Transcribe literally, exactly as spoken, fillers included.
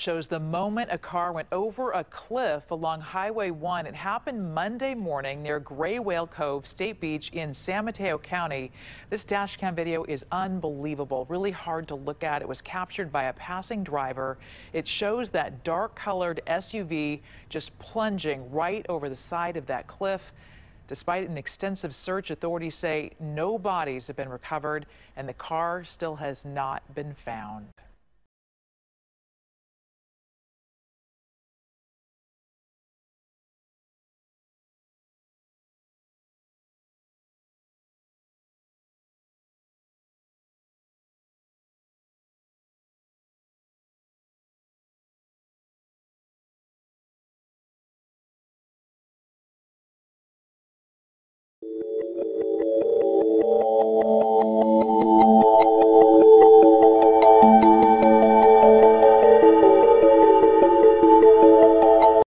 shows the moment a car went over a cliff along Highway one. It happened Monday morning near Gray Whale Cove State Beach in San Mateo County. This dash cam video is unbelievable, really hard to look at. It was captured by a passing driver. It shows that dark-colored S U V just plunging right over the side of that cliff. Despite an extensive search, authorities say no bodies have been recovered and the car still has not been found.